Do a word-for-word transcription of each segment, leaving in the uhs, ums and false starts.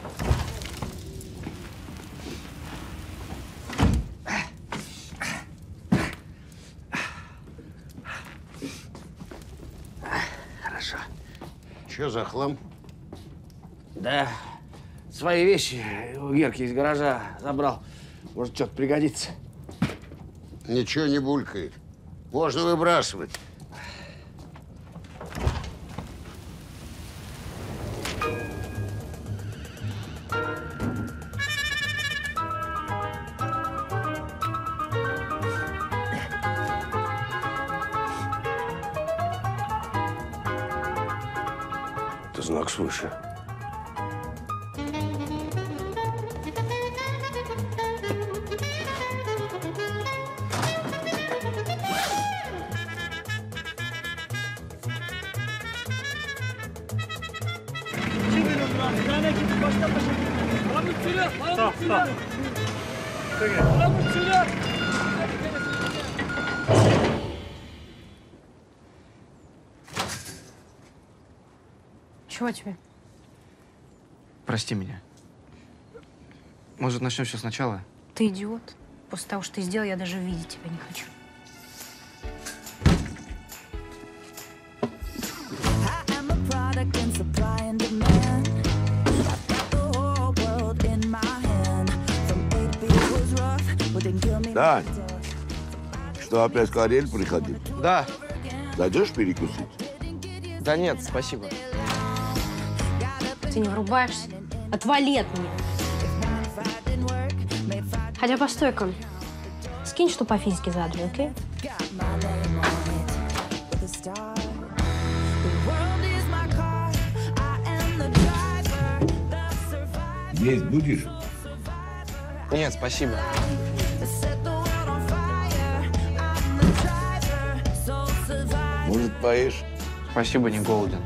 Хорошо. Че за хлам? Да, свои вещи у Герки из гаража забрал. Может, что-то пригодится. Ничего не булькает. Можно выбрасывать. Это знак свыше. Чего тебе? Прости меня. Может, начнем все сначала? Ты идиот. После того, что ты сделал, я даже видеть тебя не хочу. Дань, что, опять Карель приходил? Да. Дойдешь перекусить? Да нет, спасибо. Ты не врубаешься? Отвали от меня. Хотя постой-ка. Скинь, что по физике задали, окей? Есть будешь? Нет, спасибо. Может, поешь? Спасибо, не голоден.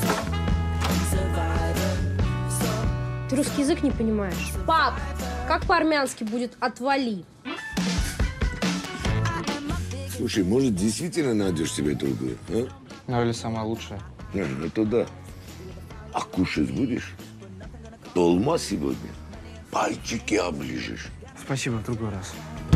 Ты русский язык не понимаешь. Пап, как по-армянски будет «отвали»? Слушай, может, действительно найдешь себе другую, а? Ну или самая лучшая. А, ну то да. А кушать будешь? Долма сегодня? Пальчики оближешь. Спасибо, в другой раз.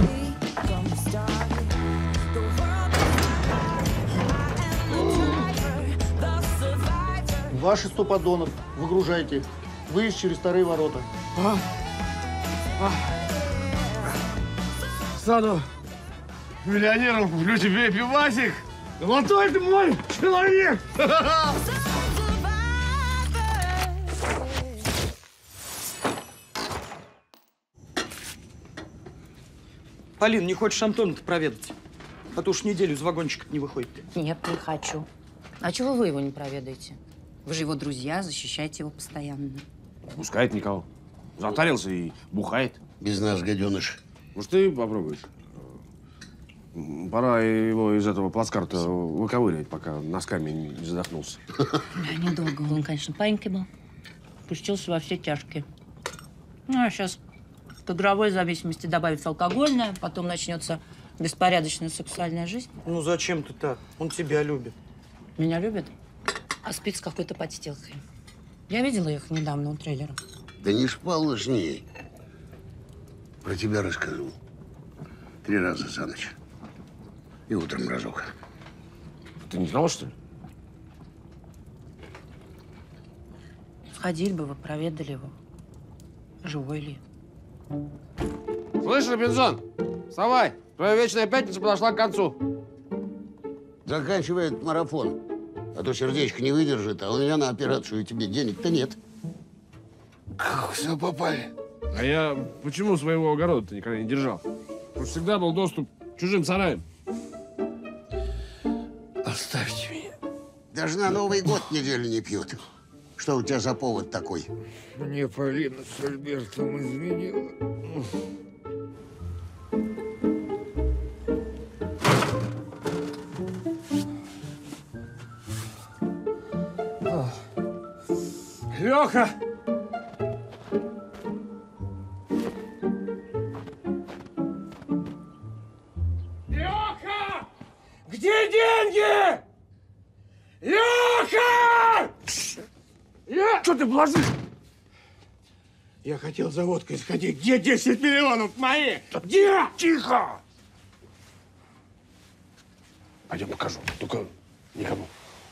Ваши сто поддонов. Выгружайте. Выезд через вторые ворота. А? А? Стану миллионером, куплю тебе пивасик. Золотой ты мой человек! Полин, не хочешь Антона-то проведать? А то уж неделю из вагончика не выходит. Нет, не хочу. А чего вы его не проведаете? Вы же его друзья, защищаете его постоянно. Пускает никого. Затарился и бухает. Без нас, гаденыш. Может, ты попробуешь? Пора его из этого плацкарта выковыривать, пока носками не задохнулся. Да, недолго. Он, конечно, паинькой был. Пустился во все тяжкие. Ну, а сейчас к игровой зависимости добавится алкогольная, потом начнется беспорядочная сексуальная жизнь. Ну, зачем ты так? Он тебя любит. Меня любит, а спит с какой-то подстилкой. Я видела их недавно у трейлера. Да не шпал с ней. Про тебя расскажу. Три раза за ночь. И утром разок. Ты не знал, что ли? Сходили бы вы, проведали его. Живой ли? Слышь, Робинзон, вставай. Твоя вечная пятница подошла к концу. Заканчивай этот марафон. А то сердечко не выдержит, а у меня на операцию и тебе денег-то нет. Как все попали? А я почему своего огорода-то никогда не держал? Потому что всегда был доступ к чужим сараям. Оставьте меня. Даже на Новый год неделю не пьют. Что у тебя за повод такой? Мне Полина с Альбертом изменила. Леха! Леха! Где деньги? Леха! Леха! Что ты положишь? Я хотел за водкой сходить. Где десять миллионов мои? Где? Тихо! Пойдем покажу. Только никому.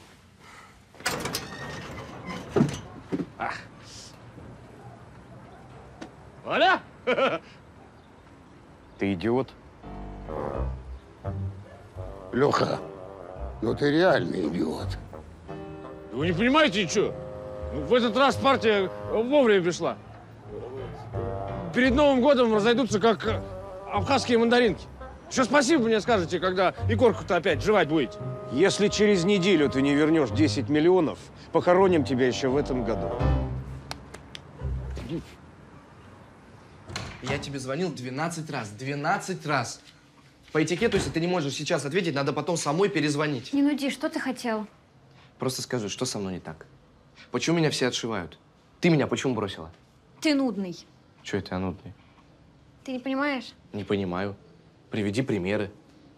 Ах. Оля! Ты идиот. Леха, ну ты реальный идиот. Вы не понимаете, что? В этот раз партия вовремя пришла. Перед Новым годом разойдутся, как абхазские мандаринки. Еще спасибо мне скажете, когда Егорку-то опять жевать будете. Если через неделю ты не вернешь десять миллионов, похороним тебя еще в этом году. Я тебе звонил двенадцать раз. двенадцать раз. По этикету, если ты не можешь сейчас ответить, надо потом самой перезвонить. Не нуди, что ты хотел? Просто скажи, что со мной не так? Почему меня все отшивают? Ты меня почему бросила? Ты нудный. Че это я нудный? Ты не понимаешь? Не понимаю. Приведи примеры.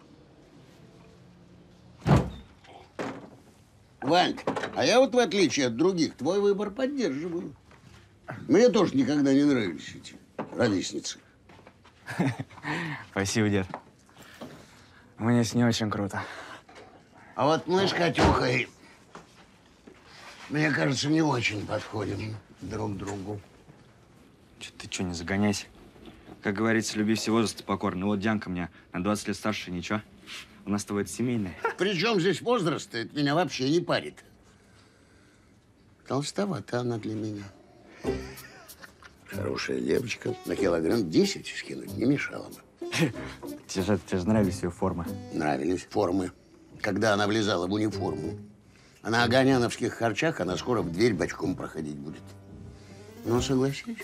Вань, а я вот в отличие от других твой выбор поддерживаю. Мне тоже никогда не нравились эти ровесницы. Спасибо, дед. Мне с ней очень круто. А вот мы с Катюхой, мне кажется, не очень подходим друг другу. Че ты что, не загоняйся. Как говорится, люби все возрасты покорно. Вот Дианка мне на двадцать лет старше, ничего. У нас с тобой это семейное. Причем здесь возраст, это меня вообще не парит. Толстовата она для меня. Хорошая девочка. На килограмм десять скинуть не мешало бы. Тебе же, тебе же нравились ее формы. Нравились формы. Когда она влезала в униформу. А на оганяновских харчах она скоро в дверь бочком проходить будет. Ну, согласись.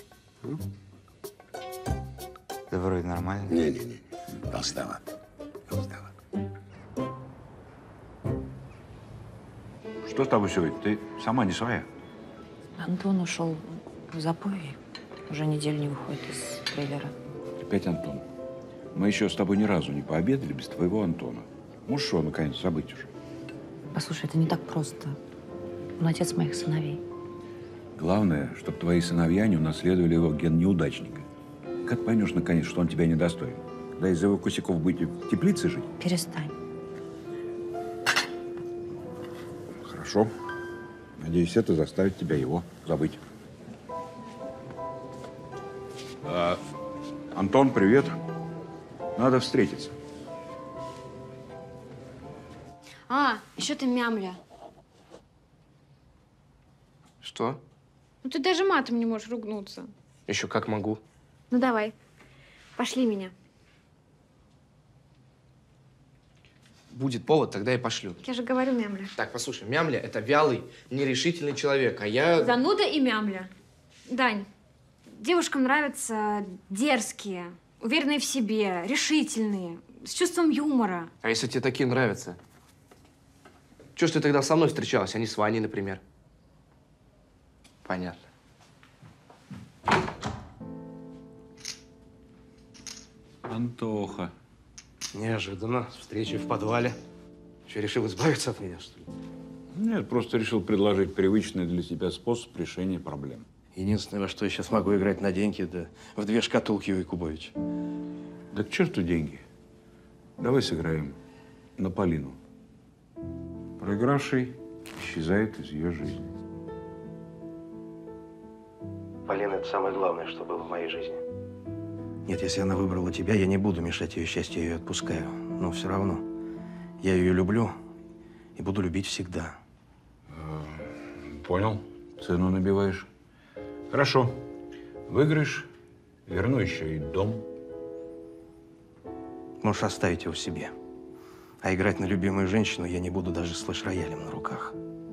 Да вроде нормально. Не-не-не. Толстоват. Толстоват. Что с тобой сегодня? Ты сама не своя. Антон ушел в запой. Уже неделю не выходит из трейлера. Опять Антон. Мы еще с тобой ни разу не пообедали без твоего Антона. Можешь его, наконец, забыть уже? Послушай, это не так просто. Он отец моих сыновей. Главное, чтобы твои сыновья не унаследовали его ген неудачника. Как поймешь, наконец, что он тебя недостоин? Да из-за его косяков быть в теплице жить? Перестань. Хорошо. Надеюсь, это заставит тебя его забыть. А, Антон, привет. Надо встретиться. А, еще ты мямля. Что? Ну ты даже матом не можешь ругнуться. Еще как могу. Ну давай, пошли меня. Будет повод, тогда и пошлю. Я же говорю мямля. Так, послушай, мямля – это вялый, нерешительный человек, а я… Зануда и мямля. Дань, девушкам нравятся дерзкие, уверенные в себе, решительные, с чувством юмора. А если тебе такие нравятся? Чего ж ты тогда со мной встречалась, а не с Ваней, например? Понятно. Антоха. Неожиданно. Встречи в подвале. Что, решил избавиться от меня, что ли? Нет, просто решил предложить привычный для тебя способ решения проблем. Единственное, во что я сейчас могу играть на деньги, да в две шкатулки у Якубовича. Да к черту деньги. Давай сыграем на Полину. Проигравший исчезает из ее жизни. Полина – это самое главное, что было в моей жизни. Нет, если она выбрала тебя, я не буду мешать ее счастью, я ее отпускаю. Но все равно я ее люблю и буду любить всегда. Понял. Цену набиваешь. Хорошо. Выиграешь, верну еще и дом. Можешь оставить его себе. А играть на любимую женщину я не буду даже с флеш-роялем на руках.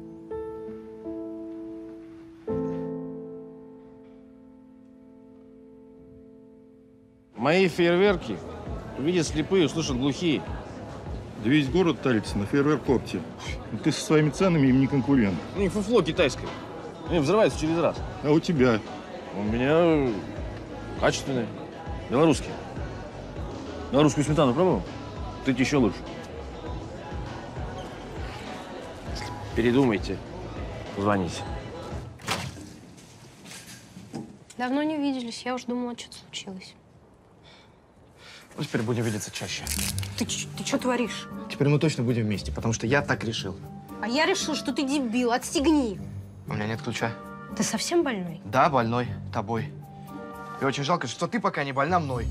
Мои фейерверки видят слепые, услышат глухие. Да весь город тарится на фейерверк-опте. Ты со своими ценами им не конкурент. У них фуфло китайское. Они взрываются через раз. А у тебя? У меня качественные, белорусские. Белорусскую сметану пробовал? Ты еще лучше. Передумайте, звоните. Давно не виделись. Я уже думала, что-то случилось. Ну, теперь будем видеться чаще. Ты, ты что творишь? Теперь мы точно будем вместе, потому что я так решил. А я решил, что ты дебил. Отстегни. У меня нет ключа. Ты совсем больной? Да, больной. Тобой. И очень жалко, что ты пока не больна мной.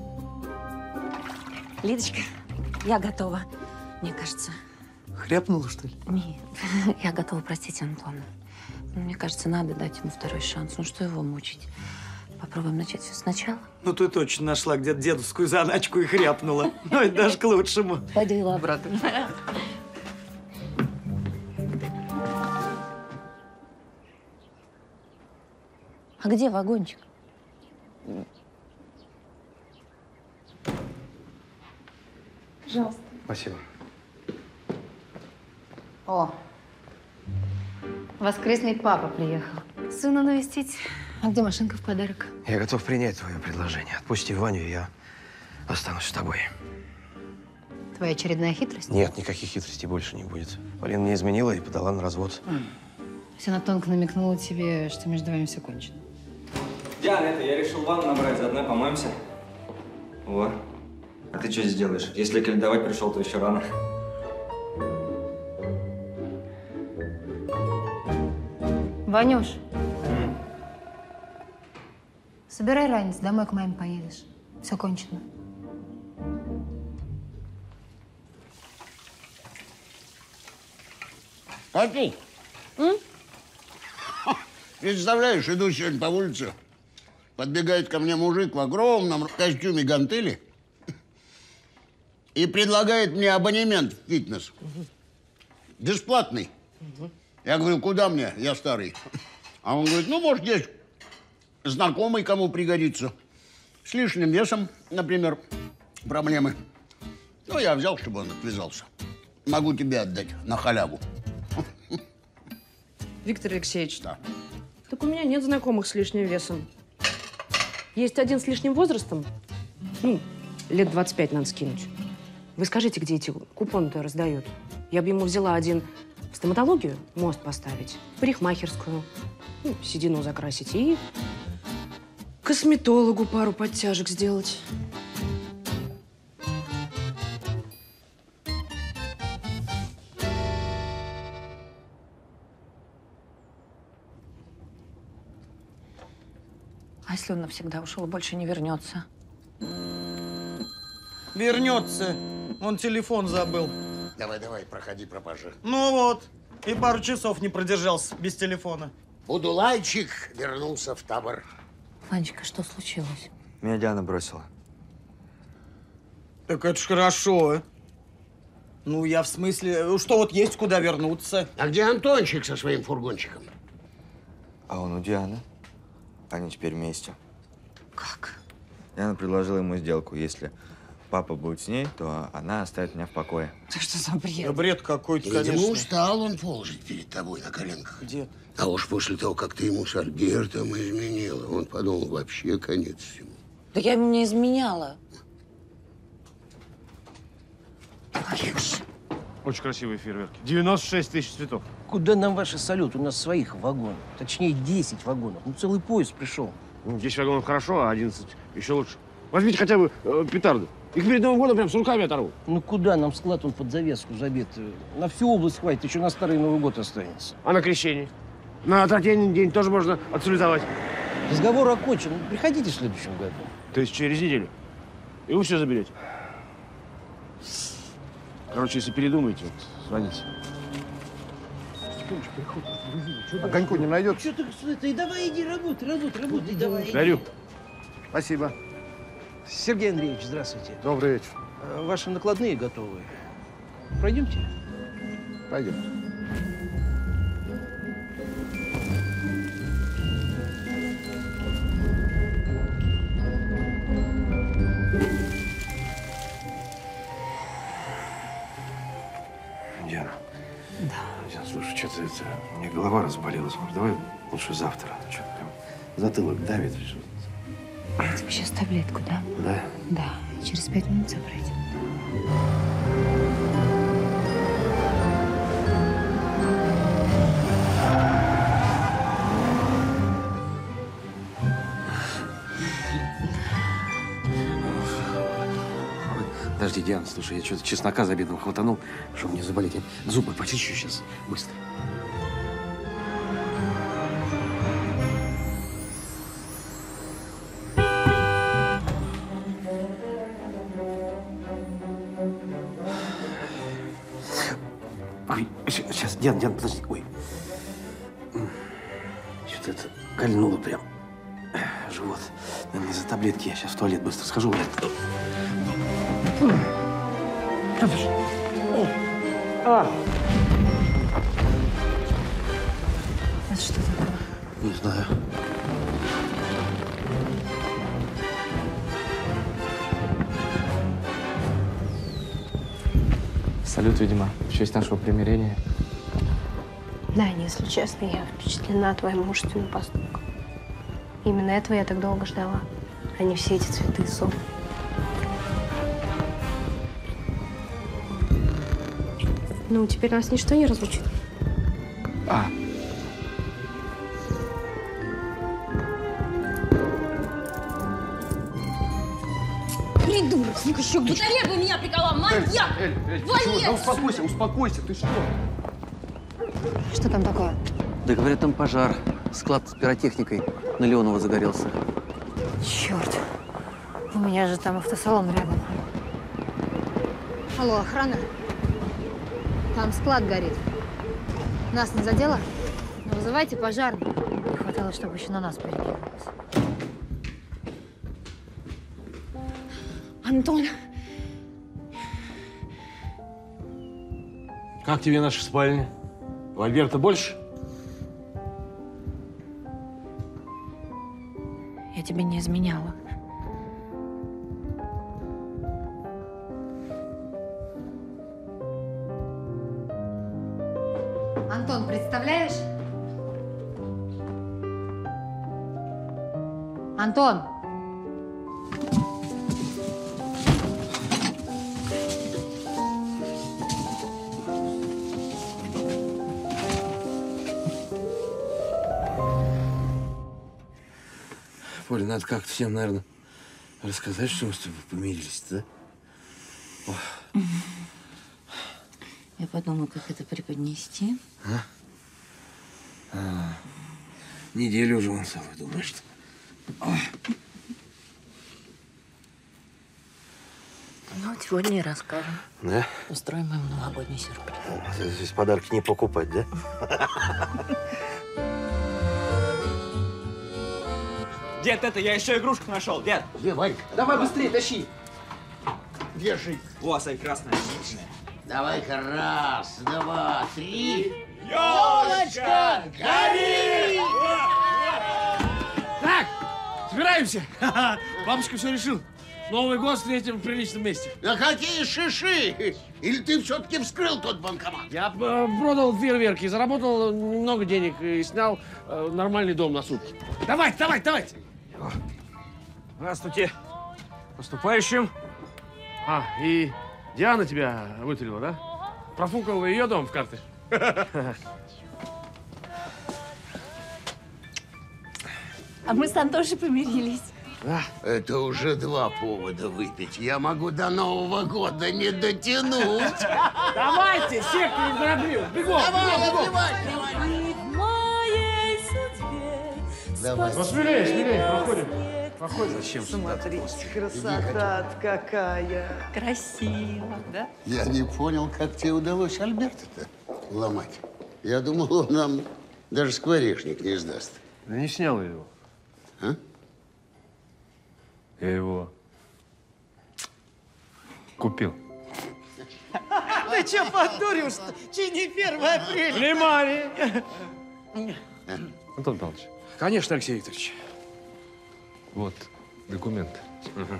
Лидочка, я готова, мне кажется. Хряпнула, что ли? Нет, я готова простить Антона. Мне кажется, надо дать ему второй шанс. Ну что его мучить? Попробуем начать все сначала. Ну ты точно нашла где-то дедовскую заначку и хряпнула. Ну это даже к лучшему. Пойду его обратно. А где вагончик? Пожалуйста. Спасибо. О, воскресный папа приехал. Сына навестить. А где машинка в подарок? Я готов принять твое предложение. Отпусти Ваню, и я останусь с тобой. Твоя очередная хитрость? Нет, никаких хитростей больше не будет. Полина мне изменила и подала на развод. Все она тонко намекнула тебе, что между вами все кончено. Диана, это я решил ванну набрать, заодно помоемся. Во. А ты что здесь делаешь? Если каледовать пришел, то еще рано. Ванюш, собирай ранец, домой к маме поедешь. Все кончено. Катя, М? представляешь, иду сегодня по улице, подбегает ко мне мужик в огромном костюме гантели и предлагает мне абонемент в фитнес. Бесплатный. Я говорю, куда мне? Я старый. А он говорит, ну, может, есть знакомый, кому пригодится. С лишним весом, например, проблемы. Ну, я взял, чтобы он отвязался. Могу тебе отдать на халяву. Виктор Алексеевич, да. Так у меня нет знакомых с лишним весом. Есть один с лишним возрастом. Ну, лет двадцать пять надо скинуть. Вы скажите, где эти купоны-то раздают? Я бы ему взяла один в стоматологию, мост поставить, в парикмахерскую, ну, седину закрасить и косметологу пару подтяжек сделать. А если он навсегда ушел и больше не вернется? Вернется. Он телефон забыл. Давай, давай, проходи, пропажа. Ну вот. И пару часов не продержался без телефона. Будулайчик вернулся в табор. Ванечка, что случилось? Меня Диана бросила. Так это ж хорошо. Ну, я в смысле, что вот есть куда вернуться. А где Антончик со своим фургончиком? А он у Дианы. Они теперь вместе. Как? Диана предложила ему сделку. Если папа будет с ней, то она оставит меня в покое. Ты что за бред? Да бред какой-то, конечно. Видимо, устал он ползать перед тобой на коленках. Где? А уж после того, как ты ему с Альбертом изменила, он подумал, вообще конец всему. Да я ему не изменяла. Очень красивые фейерверки. девяносто шесть тысяч цветов. Куда нам ваши салют? У нас своих вагонов. Точнее, десять вагонов. Ну, целый поезд пришел. Ну, десять вагонов хорошо, а одиннадцать еще лучше. Возьмите хотя бы э, петарды. Их перед Новым годом прям с руками оторву. Ну, куда нам склад он под завеску забит? На всю область хватит, еще на старый Новый год останется. А на крещение? На трактирный день тоже можно отсулетовать. Разговор окончен. Приходите в следующем году. То есть через неделю. И вы все заберете. Короче, если передумаете, вот, звоните. Огоньку не найдет? Что ты, что ты? Давай иди работай, работай, работай, давай. Дарю. Спасибо. Сергей Андреевич, здравствуйте. Добрый вечер. А, ваши накладные готовы. Пройдемте? Пойдем. Диана. Да. Диана, слушай, что-то это... Мне голова разболелась. Может, давай лучше завтра. Что-то прям затылок давит. Я тебе сейчас таблетку дам. Да? Да. Через пять минут забрать. Подожди, Диана, слушай, я что-то чеснока за обедом хватанул, чтобы не заболеть. Я зубы почищу сейчас, быстро. Ой, сейчас, Диана, Диана, подожди, ой. Что-то это кольнуло прям. Живот. Наверное, из-за таблетки. Я сейчас в туалет быстро схожу. А. Это что такое? Не знаю. Салют, видимо, в честь нашего примирения. Да, если честно, я впечатлена твоим мужественным поступком. Именно этого я так долго ждала, а не все эти цветы и сон. Ну, теперь нас ничто не разлучит. А. Придурок, снегощек, батарея меня приковала, маньяк! Эль, Эль, Валец! да успокойся, успокойся, ты что? Что там такое? Да говорят, там пожар. Склад с пиротехникой на Леонова загорелся. Черт. У меня же там автосалон рядом. Алло, охрана? Там склад горит. Нас не задело? Ну, вызывайте пожарных. Не хватало, чтобы еще на нас перекинулось. Антон, Как тебе наша спальня? У Альберта больше? Я тебе не изменяла. Антон, представляешь? Антон! Поля, надо как-то всем, наверное, рассказать, что мы с тобой помирились, да? Ох. Я подумала, как это преподнести. А? А. Неделю уже он целую думаешь. Ну, вот сегодня и расскажем. Да? Устроим им новогодний сюрприз. Здесь подарки не покупать, да? Дед, это я еще игрушку нашел, дед. Где, Варька? Давай быстрее, тащи. Держи. О, смотри, красная, отличная. Давай-ка раз, два, три. Ёлочка, гори! Так, собираемся. Бабушка все решил. Новый год встретим в приличном месте. А какие шиши? Или ты все-таки вскрыл тот банкомат? Я э, продал фейерверки, заработал много денег и снял э, нормальный дом на сутки. Давайте, давайте, давайте. Здравствуйте. Поступающим. А, и Диана тебя вытурила, да? Профукал ее дом в карты. а мы с Антошей помирились. Это уже два повода выпить. Я могу до Нового года не дотянуть. Давайте, сектор граблю. Бегом, бегом, бегом. Давай. Ну, смелее, смелее, проходим. Проходим. Зачем? Смотрите, красота какая. Красиво, да? Я не понял, как тебе удалось Альберта-то ломать. Я думал, он нам даже скворечник не сдаст. Да не снял я его. А? Я его купил. Ты что, подурил-что? Че не первое апреля? Внимание! Антон Павлович. Конечно, Алексей Викторович. Вот документы. Угу.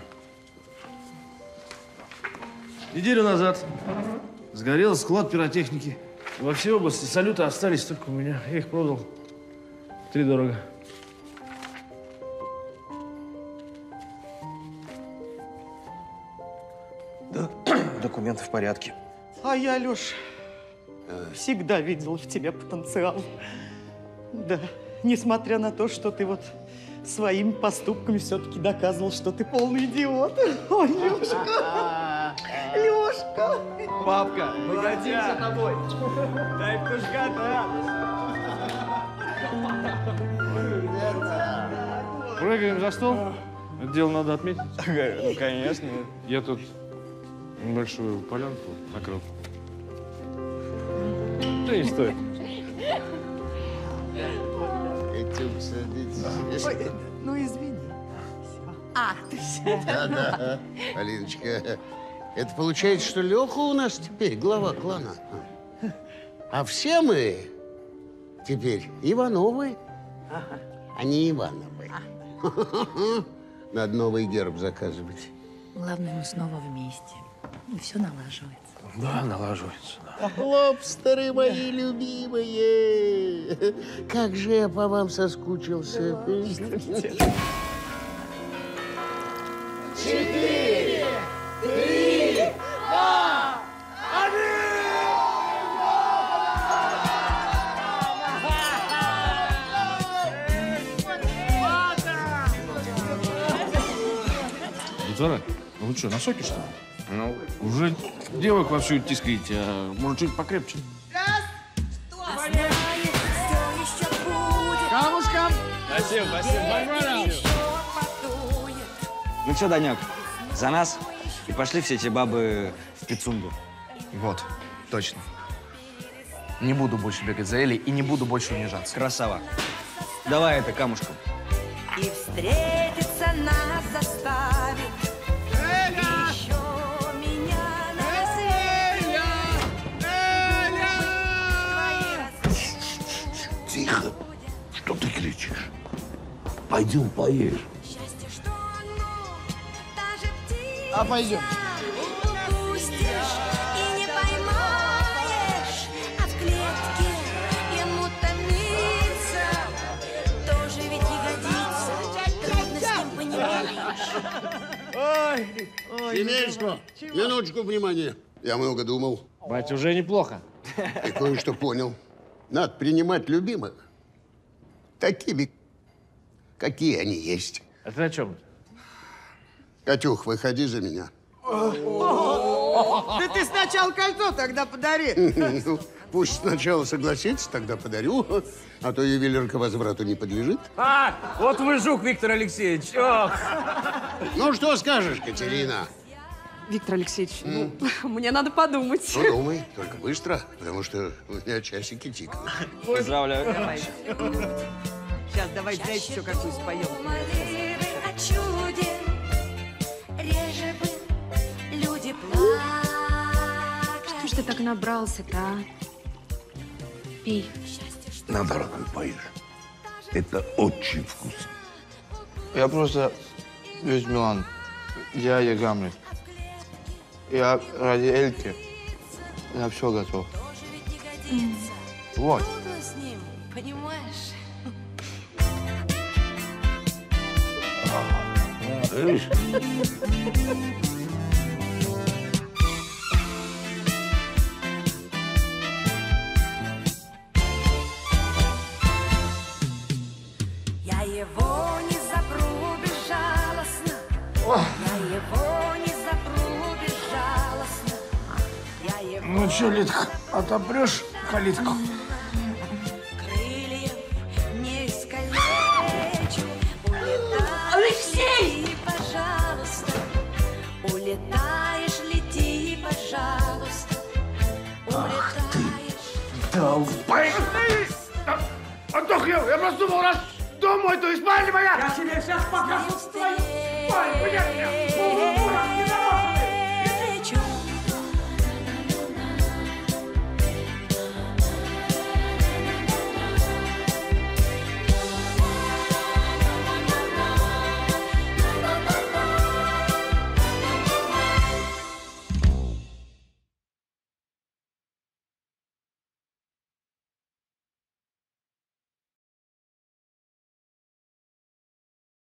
Неделю назад сгорел склад пиротехники. Во всей области салюты остались только у меня. Я их продал втридорого. Да, документы в порядке. А я, Леш, всегда видел в тебе потенциал. Да, несмотря на то, что ты вот своими поступками все-таки доказывал, что ты полный идиот. Ой, Лешка. Пашка! Папка, мы гордимся тобой. Дай кушка-то. Прыгаем за стол. Это дело надо отметить. Ну, конечно. Я тут небольшую полянку накрыл. Да не стоит. Ой, ну извини. Ах ты ж. Да-да, Алиночка. Это получается, что Леха у нас теперь глава клана. А все мы теперь Ивановы, а не Ивановы. Надо новый герб заказывать. Главное, мы снова вместе. И все налаживается. Да, налаживается. Да. Лобстеры мои любимые! Как же я по вам соскучился. Четыре, три, два, Детвора, ну вы что, на соке, что ли? Ну, уже девок вовсю тискаете, а может, чуть покрепче? Камушкам! Спасибо, спасибо. Ну что, Данек, за нас? И пошли все эти бабы в Пицунду. Вот, точно. Не буду больше бегать за Элей и не буду больше унижаться. Красава. Давай это камушком. И встретиться нас заставит. Еще меня на рассвете. Тихо. Что ты кричишь? Пойдем поешь. А пойдем. Упустишь и не поймаешь, а в клетке ему томиться тоже ведь не годится. Трудно с ним понимаешь. Ой, Семеечко, минуточку внимания. Я много думал. Батя, уже неплохо. И кое-что понял. Надо принимать любимых такими, какие они есть. А ты о чем? Катюх, выходи за меня. Да ты сначала кольцо тогда подари. Ну, пусть сначала согласится, тогда подарю, а то ювелирка возврату не подлежит. А, вот вы жук, Виктор Алексеевич. Ох. Ну, что скажешь, Катерина? Виктор Алексеевич, ну, мне надо подумать. Подумай, только быстро, потому что у меня часики тикают. Поздравляю. Давай. Сейчас давай, знаете, еще какую споем. О чуде реже бы люди плакали. Что ж ты так набрался-то, а? Пей. Наоборот, поешь. Это очень вкусно. Я просто весь Милан. Я и Гамлет. Я ради Эльки. Я все готов. Вот. Трудно с ним, понимаешь? Видишь? Я его не запру безжалостно. Я его не запру безжалостно. Я его Ну что, Литка, отопрешь калитку? крыльев не искалечу. Улетай, лети, пожалуйста. Улетаешь, лети, пожалуйста. Улетаешь. Долбай! Антохил, я просто думал, раз дом мой, то и спальня моя! Я тебе сейчас покажу твою спальню, понятно?